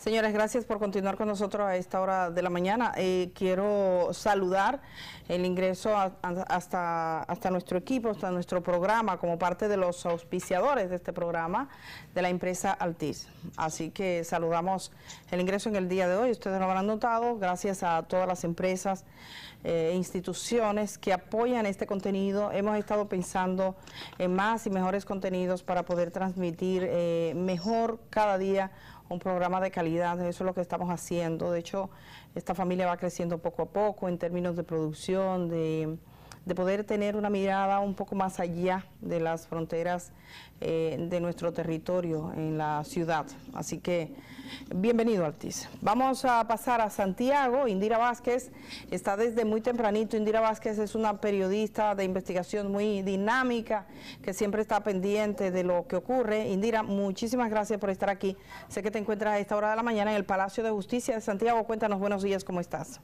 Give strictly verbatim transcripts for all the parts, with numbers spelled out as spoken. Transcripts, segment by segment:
Señores, gracias por continuar con nosotros a esta hora de la mañana. Eh, quiero saludar el ingreso a, a, hasta, hasta nuestro equipo, hasta nuestro programa, como parte de los auspiciadores de este programa, de la empresa Altiz. Así que saludamos el ingreso en el día de hoy. Ustedes lo habrán notado, gracias a todas las empresas e eh, instituciones que apoyan este contenido. Hemos estado pensando en más y mejores contenidos para poder transmitir eh, mejor cada día un programa de calidad. Eso es lo que estamos haciendo. De hecho, esta familia va creciendo poco a poco en términos de producción, de, de poder tener una mirada un poco más allá de las fronteras eh, de nuestro territorio en la ciudad. Así que, bienvenido, Altiz. Vamos a pasar a Santiago. Indira Vázquez está desde muy tempranito. Indira Vázquez es una periodista de investigación muy dinámica, que siempre está pendiente de lo que ocurre. Indira, muchísimas gracias por estar aquí. Sé que te encuentras a esta hora de la mañana en el Palacio de Justicia de Santiago. Cuéntanos, buenos días, ¿cómo estás?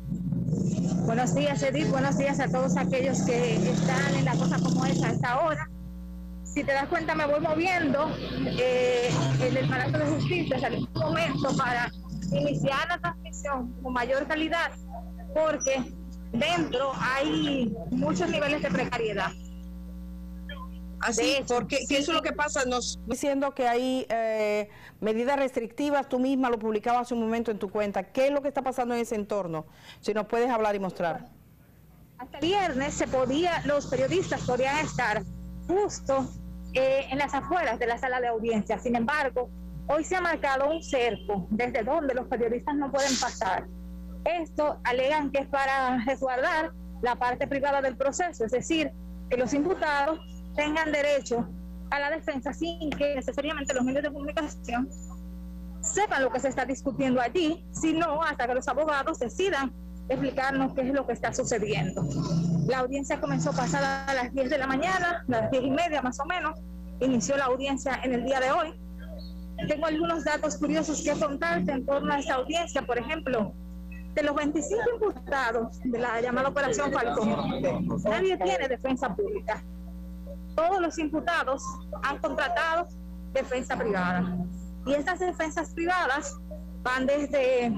Buenos días, Edith. Buenos días a todos aquellos que están en la cosa como esa a esta hora. Si te das cuenta, me voy moviendo eh, en el Palacio de Justicia en algún momento para iniciar la transmisión con mayor calidad, porque dentro hay muchos niveles de precariedad. Así, hecho, porque sí, eso es lo que pasa, nos diciendo que hay eh, medidas restrictivas. Tú misma lo publicabas hace un momento en tu cuenta. ¿Qué es lo que está pasando en ese entorno? Si nos puedes hablar y mostrar. Hasta viernes se podía, los periodistas podían estar justo eh, en las afueras de la sala de audiencia. Sin embargo, hoy se ha marcado un cerco desde donde los periodistas no pueden pasar. Esto alegan que es para resguardar la parte privada del proceso, es decir, que los imputados tengan derecho a la defensa sin que necesariamente los medios de comunicación sepan lo que se está discutiendo allí, sino hasta que los abogados decidan explicarnos qué es lo que está sucediendo. La audiencia comenzó pasada a las diez de la mañana, las diez y media más o menos, inició la audiencia en el día de hoy. Tengo algunos datos curiosos que contarte en torno a esta audiencia. Por ejemplo, de los veinticinco imputados de la llamada Operación Falcón, nadie tiene defensa pública. Todos los imputados han contratado defensa privada. Y estas defensas privadas van desde,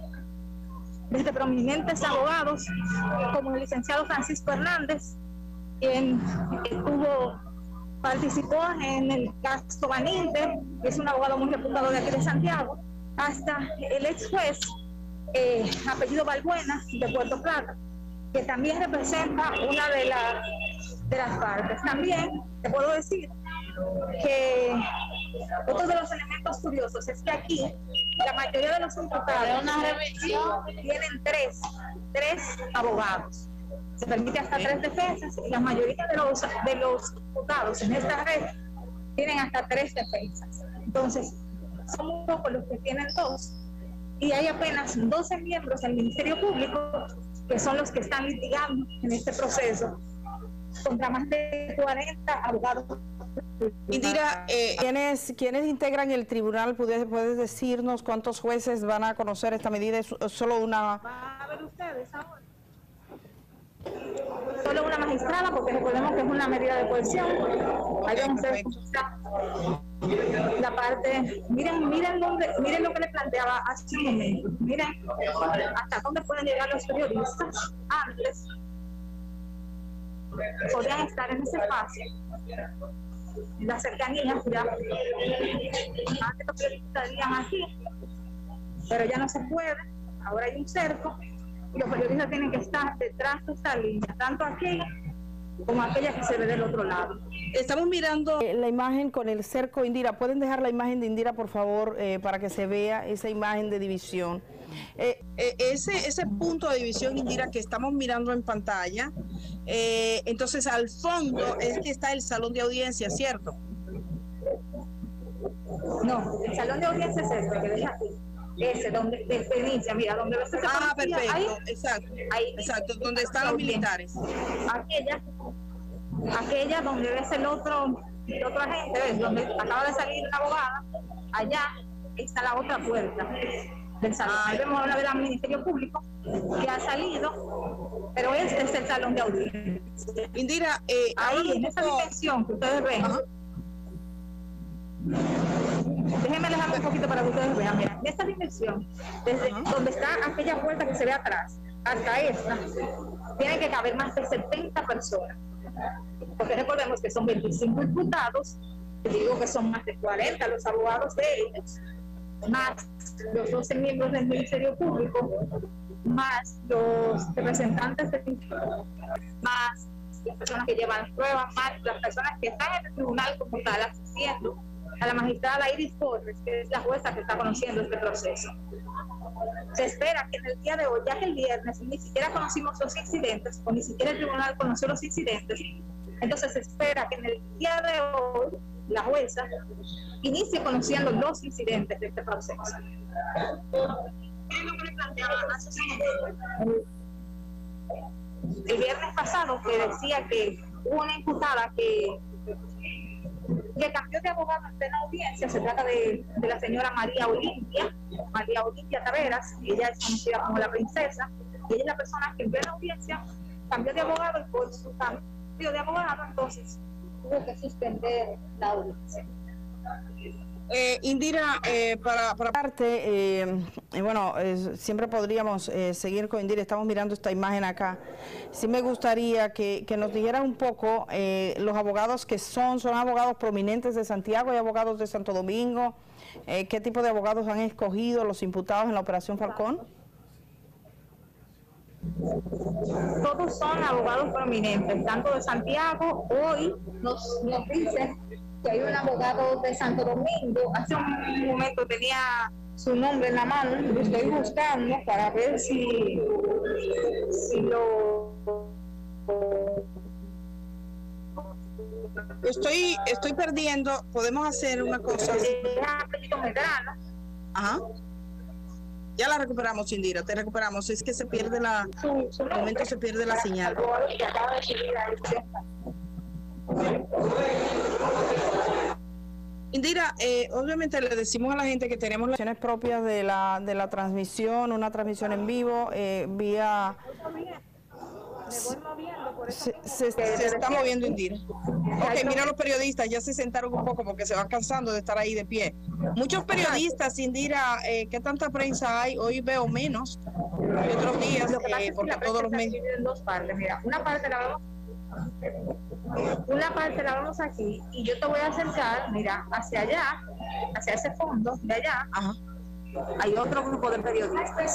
desde prominentes abogados, como el licenciado Francisco Hernández, quien estuvo, participó en el caso Baninte, que es un abogado muy reputado de aquí de Santiago, hasta el ex juez, eh, apellido Balbuena, de Puerto Plata, que también representa una de las de las partes. También te puedo decir que otro de los elementos curiosos es que aquí la mayoría de los imputados tienen tres, tres abogados. Se permite hasta tres defensas y la mayoría de los, de los imputados en esta red tienen hasta tres defensas. Entonces, son un poco los que tienen dos. Y hay apenas doce miembros del Ministerio Público que son los que están litigando en este proceso contra más de cuarenta abogados. Indira, eh, ¿quiénes, ¿quiénes integran el tribunal? ¿Puedes, ¿Puedes decirnos cuántos jueces van a conocer esta medida? ¿Es solo una...? Va a ver ustedes ahora. Solo una magistrada, porque recordemos que es una medida de coerción. Ahí vamos a ver la parte. Miren, miren, dónde, miren lo que le planteaba hace un momento. Miren hasta dónde pueden llegar los periodistas antes. Podrían estar en ese espacio, en la cercanía, ya antes los periodistas estarían aquí, pero ya no se puede. Ahora hay un cerco y los periodistas tienen que estar detrás de esta línea, tanto aquí como aquella que se ve del otro lado. Estamos mirando la imagen con el cerco. Indira, ¿pueden dejar la imagen de Indira, por favor, eh, para que se vea esa imagen de división? Eh, eh, ese, ese punto de división, Indira, que estamos mirando en pantalla, eh, entonces al fondo es que está el salón de audiencia, ¿cierto? No, el salón de audiencia es este, que ves aquí. Ese, donde, de experiencia, mira, donde ves ese. Ah, perfecto, ahí, exacto, ahí, exacto, donde están los militares. Aquella, aquella donde ves el otro, el otro agente, ves, donde acaba de salir una abogada, allá está la otra puerta del salón. Ahí vemos una vez al Ministerio Público que ha salido, pero este es el salón de audiencia. Indira, eh, ahí en esa dimensión que ustedes ven. Ajá. Déjenme alejarme un poquito para que ustedes vean. Mira, en esta dimensión, desde uh-huh. donde está aquella puerta que se ve atrás hasta esta, tiene que caber más de setenta personas. Porque recordemos que son veinticinco imputados, digo que son más de cuarenta los abogados de ellos, más los doce miembros del Ministerio Público, más los representantes del Instituto, más las personas que llevan las pruebas, más las personas que están en el tribunal como tal asistiendo a la magistrada Iris Torres, que es la jueza que está conociendo este proceso. Se espera que en el día de hoy, ya que el viernes ni siquiera conocimos los incidentes, o ni siquiera el tribunal conoció los incidentes, entonces se espera que en el día de hoy la jueza inicie conociendo los incidentes de este proceso. El viernes pasado que decía que hubo una imputada que que cambió de abogado en plena audiencia. Se trata de, de la señora María Olimpia, María Olimpia Taveras. Ella es conocida como la princesa, y ella es la persona que en plena audiencia cambió de abogado, y por su cambio de abogado entonces tuvo que suspender la audiencia. Eh, Indira, eh, para, para parte, eh, eh, bueno, eh, siempre podríamos eh, seguir con Indira. Estamos mirando esta imagen acá. Sí me gustaría que, que nos dijeran un poco eh, los abogados que son, son abogados prominentes de Santiago y abogados de Santo Domingo. Eh, ¿Qué tipo de abogados han escogido los imputados en la Operación Falcón? Todos son abogados prominentes, tanto de Santiago. Hoy nos, nos dicen que hay un abogado de Santo Domingo. Hace un momento tenía su nombre en la mano, lo estoy buscando para ver si, si lo... Estoy, estoy perdiendo, podemos hacer una cosa. Medrano. Ajá. Ya la recuperamos, Indira, te recuperamos. Es que se pierde la, en el momento se pierde la señal. Indira, eh, obviamente le decimos a la gente que tenemos las acciones propias de la, de la transmisión, una transmisión en vivo, eh, vía... Se, se, se está moviendo Indira. Ok, mira los periodistas, ya se sentaron un poco porque se van cansando de estar ahí de pie. Muchos periodistas, Indira, eh, ¿qué tanta prensa hay? Hoy veo menos que otros días, eh, porque todos los medios... En dos partes, mira, una parte la vamos Una parte la vamos aquí, y yo te voy a acercar, mira, hacia allá, hacia ese fondo, de allá. Ajá. Hay otro grupo de periodistas.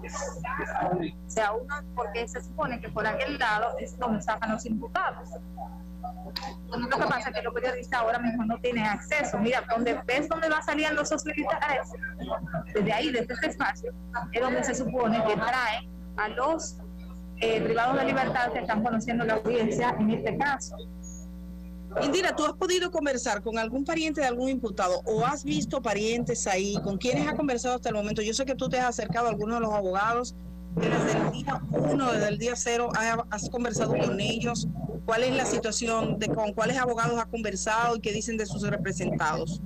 O sea, uno, porque se supone que por aquel lado es donde sacan los imputados. Entonces, lo que pasa es que los periodistas ahora mismo no tienen acceso. Mira, donde ves donde van saliendo esos militares, desde ahí, desde este espacio, es donde se supone que traen a los Eh, privados de libertad que están conociendo la audiencia en este caso. Indira, ¿tú has podido conversar con algún pariente de algún imputado o has visto parientes ahí? ¿Con quiénes has conversado hasta el momento? Yo sé que tú te has acercado a algunos de los abogados, pero desde el día uno, desde el día cero, has conversado con ellos. ¿Cuál es la situación? De con cuáles abogados has conversado y qué dicen de sus representados?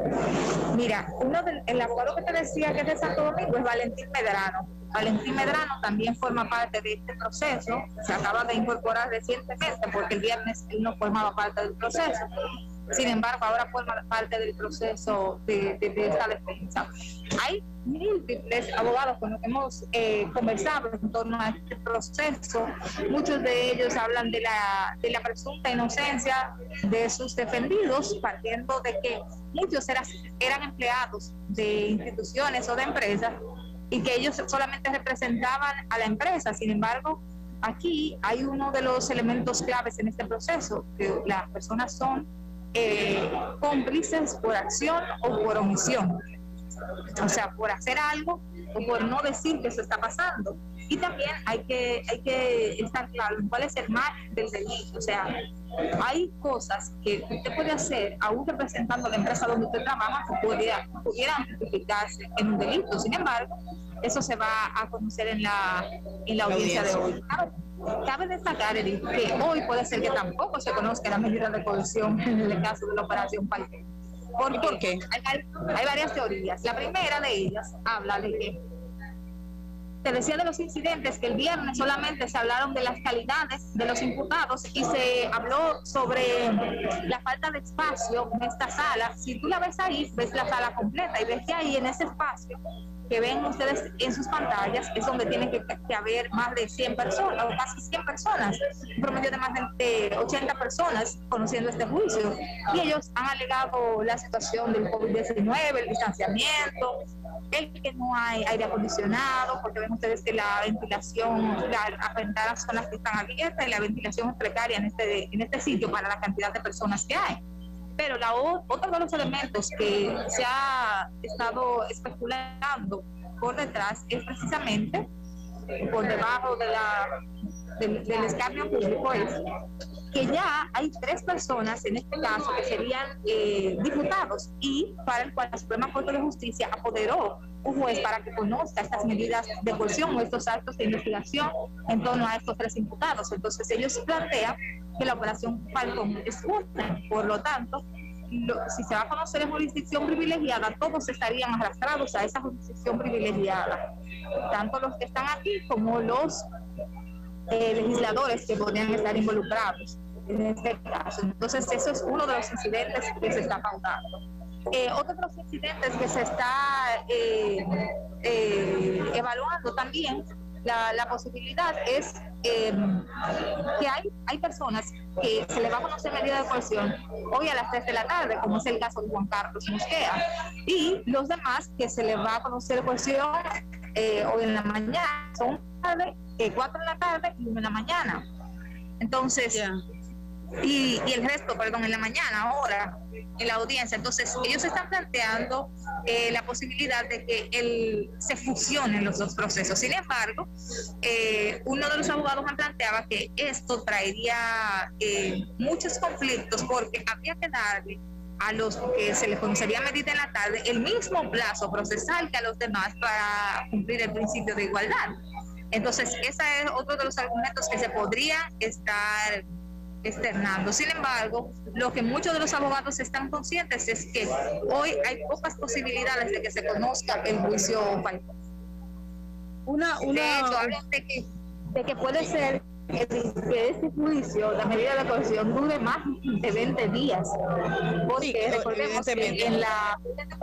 Mira, uno del, el abogado que te decía que es de Santo Domingo es Valentín Medrano. Valentín Medrano también forma parte de este proceso, se acaba de incorporar recientemente porque el viernes él no formaba parte del proceso. Sin embargo, ahora forma parte del proceso de, de, de esta defensa. Hay múltiples abogados con los que hemos eh, conversado en torno a este proceso. Muchos de ellos hablan de la, de la presunta inocencia de sus defendidos, partiendo de que muchos eran, eran empleados de instituciones o de empresas y que ellos solamente representaban a la empresa. Sin embargo, aquí hay uno de los elementos claves en este proceso, que las personas son eh, cómplices por acción o por omisión. O sea, por hacer algo o por no decir que eso está pasando. Y también hay que, hay que estar claro en cuál es el margen del delito. O sea, hay cosas que usted puede hacer aún representando la empresa donde usted trabaja que pudiera, pudieran tipificarse en un delito. Sin embargo, eso se va a conocer en la, en la audiencia de hoy. Cabe, cabe destacar, Edith, que hoy puede ser que tampoco se conozca la medida de coerción en el caso de la operación Falcón. ¿Por, ¿Por qué? Hay, hay varias teorías. La primera de ellas habla de que Te decía de los incidentes que el viernes solamente se hablaron de las calidades de los imputados y se habló sobre la falta de espacio en esta sala. Si tú la ves ahí, ves la sala completa y ves que ahí en ese espacio que ven ustedes en sus pantallas es donde tienen que, que haber más de cien personas o casi cien personas, un promedio de más de ochenta personas conociendo este juicio, y ellos han alegado la situación del COVID diecinueve, el distanciamiento, el que no hay aire acondicionado, porque ven ustedes que la ventilación, las ventanas son las que están abiertas y la ventilación es precaria en este, en este sitio para la cantidad de personas que hay. Pero la, otro de los elementos que se ha estado especulando por detrás es precisamente, por debajo de la, del, del escarnio público, es que ya hay tres personas en este caso que serían eh, diputados y para el cual la Suprema Corte de Justicia apoderó un juez para que conozca estas medidas de coerción o estos actos de investigación en torno a estos tres imputados. Entonces ellos plantean que la operación Falcón es justa, por lo tanto, lo, si se va a conocer en jurisdicción privilegiada, todos estarían arrastrados a esa jurisdicción privilegiada, tanto los que están aquí como los eh, legisladores que podrían estar involucrados en este caso. Entonces, eso es uno de los incidentes que se está pautando. Eh, otro de los incidentes que se está eh, eh, evaluando también, la, la posibilidad es eh, que hay, hay personas que se les va a conocer medida de coerción hoy a las tres de la tarde, como es el caso de Juan Carlos Mosquera, y los demás que se les va a conocer coerción eh, hoy en la mañana, son tarde, eh, cuatro en la tarde y una en la mañana. Entonces, yeah. y, y el resto, perdón, en la mañana, ahora, en la audiencia. Entonces, ellos están planteando eh, la posibilidad de que el, se fusionen los dos procesos. Sin embargo, eh, uno de los abogados me planteaba que esto traería eh, muchos conflictos porque habría que darle a los que se les conocería medida en la tarde el mismo plazo procesal que a los demás para cumplir el principio de igualdad. Entonces, ese es otro de los argumentos que se podría estar externando. Sin embargo, lo que muchos de los abogados están conscientes es que hoy hay pocas posibilidades de que se conozca el juicio Falcón. Una, una... De hecho, hablan de que, de que puede ser que este juicio, la medida de coerción, dure más de veinte días. Porque sí, recordemos que en la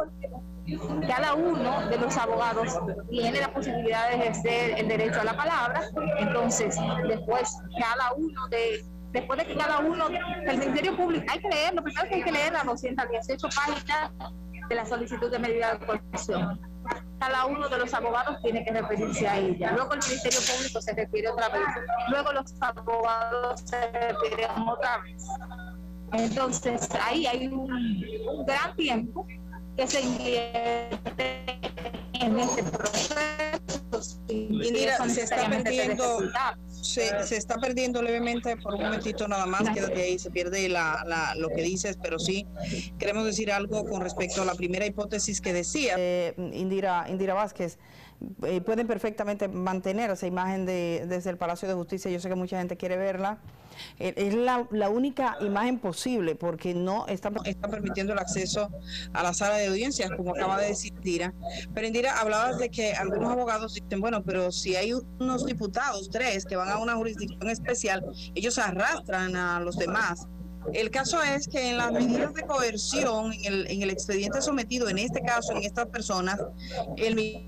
cada uno de los abogados tiene la posibilidad de ejercer el derecho a la palabra. Entonces, después cada uno de después de que cada uno, el Ministerio Público, hay que leer, lo primero que hay que leer las doscientas dieciocho páginas de la solicitud de medida de coerción. Cada uno de los abogados tiene que referirse a ella. Luego el Ministerio Público se refiere otra vez. Luego los abogados se refieren otra vez. Entonces, ahí hay un, un gran tiempo que se invierte en este proceso. Indira, se está perdiendo, se, se está perdiendo levemente por un momentito nada más, quédate ahí, se pierde la, la, lo que dices, pero sí queremos decir algo con respecto a la primera hipótesis que decía. Eh, Indira, Indira Vázquez, eh, pueden perfectamente mantener esa imagen de, desde el Palacio de Justicia, yo sé que mucha gente quiere verla. Es la, la única imagen posible porque no está, está permitiendo el acceso a la sala de audiencias, como acaba de decir Indira. Pero Indira, hablabas de que algunos abogados dicen, bueno, pero si hay unos diputados, tres, que van a una jurisdicción especial, ellos arrastran a los demás. El caso es que en las medidas de coerción, en el, en el expediente sometido, en este caso, en estas personas, el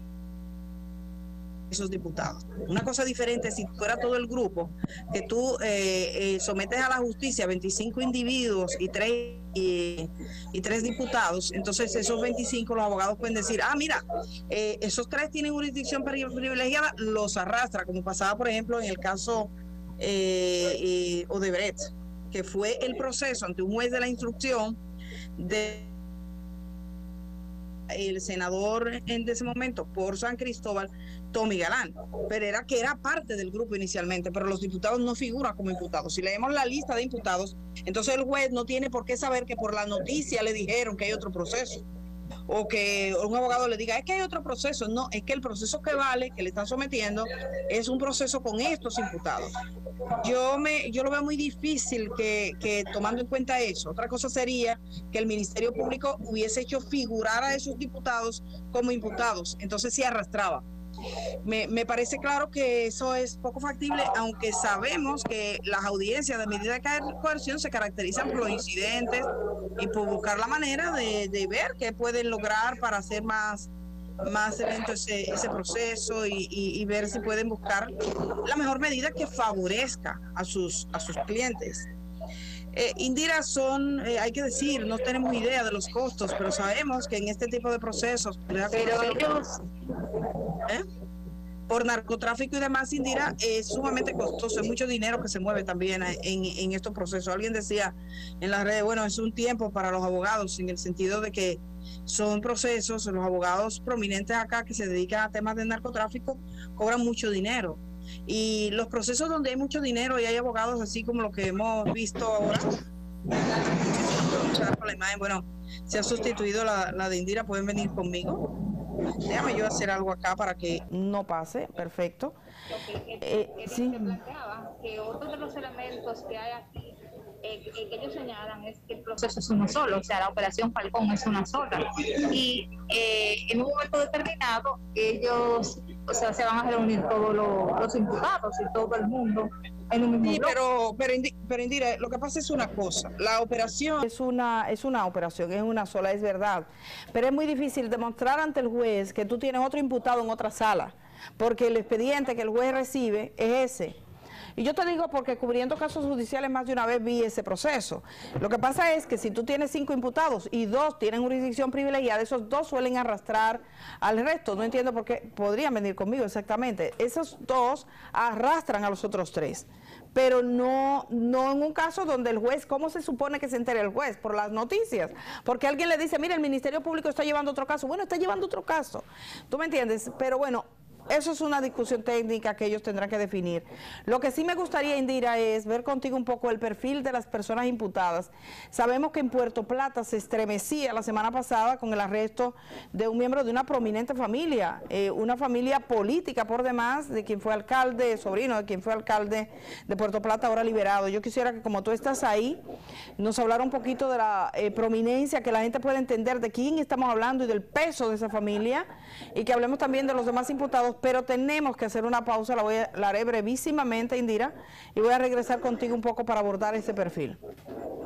esos diputados. Una cosa diferente si fuera todo el grupo, que tú eh, eh, sometes a la justicia veinticinco individuos y tres, y, y tres diputados, entonces esos veinticinco los abogados pueden decir, ah, mira, eh, esos tres tienen jurisdicción privilegiada, los arrastra, como pasaba, por ejemplo, en el caso eh, eh, Odebrecht, que fue el proceso ante un juez de la instrucción de el senador en ese momento por San Cristóbal, Tommy Galán, pero era que era parte del grupo inicialmente, pero los diputados no figuran como imputados. Si leemos la lista de imputados, entonces el juez no tiene por qué saber que por la noticia le dijeron que hay otro proceso, o que un abogado le diga, es que hay otro proceso. No, es que el proceso que vale, que le están sometiendo, es un proceso con estos imputados. Yo me yo lo veo muy difícil que, que tomando en cuenta eso. Otra cosa sería que el Ministerio Público hubiese hecho figurar a esos diputados como imputados, entonces sí arrastraba. Me, me parece claro que eso es poco factible, aunque sabemos que las audiencias de medida de coerción se caracterizan por los incidentes y por buscar la manera de, de ver qué pueden lograr para hacer más, más lento ese, ese proceso y, y, y ver si pueden buscar la mejor medida que favorezca a sus, a sus clientes. Eh, Indira, son, eh, hay que decir, no tenemos idea de los costos, pero sabemos que en este tipo de procesos, pero ellos, ¿eh? por narcotráfico y demás, Indira, es sumamente costoso, es mucho dinero que se mueve también en, en estos procesos. Alguien decía en las redes, bueno, es un tiempo para los abogados, en el sentido de que son procesos, los abogados prominentes acá que se dedican a temas de narcotráfico cobran mucho dinero. Y los procesos donde hay mucho dinero y hay abogados así como lo que hemos visto ahora, bueno, se ha sustituido la, la de Indira, pueden venir conmigo. Déjame yo hacer algo acá para que no pase, perfecto. Okay, eh, eh, sí. Se planteaba que otro de los elementos que hay aquí Eh, que ellos señalan es que el proceso es uno solo, o sea, la operación Falcón es una sola. Y eh, en un momento determinado, ellos, o sea, se van a reunir todos los, los imputados y todo el mundo en un mismo sí, bloque. pero, pero, Indi, pero Indira, lo que pasa es una cosa, la operación es una, es una operación, es una sola, es verdad, pero es muy difícil demostrar ante el juez que tú tienes otro imputado en otra sala, porque el expediente que el juez recibe es ese. Y yo te digo porque cubriendo casos judiciales más de una vez vi ese proceso. Lo que pasa es que si tú tienes cinco imputados y dos tienen jurisdicción privilegiada, esos dos suelen arrastrar al resto. No entiendo por qué, podrían venir conmigo exactamente. Esos dos arrastran a los otros tres. Pero no, no en un caso donde el juez, ¿cómo se supone que se entere el juez? Por las noticias. Porque alguien le dice, mira, el Ministerio Público está llevando otro caso. Bueno, está llevando otro caso. ¿Tú me entiendes? Pero bueno, eso es una discusión técnica que ellos tendrán que definir. Lo que sí me gustaría, Indira, es ver contigo un poco el perfil de las personas imputadas. Sabemos que en Puerto Plata se estremecía la semana pasada con el arresto de un miembro de una prominente familia, eh, una familia política por demás, de quien fue alcalde, sobrino de quien fue alcalde de Puerto Plata, ahora liberado. Yo quisiera que, como tú estás ahí, nos hablara un poquito de la eh, prominencia, que la gente pueda entender de quién estamos hablando y del peso de esa familia, y que hablemos también de los demás imputados. Pero tenemos que hacer una pausa, la, voy a, la haré brevísimamente, Indira, y voy a regresar contigo un poco para abordar ese perfil.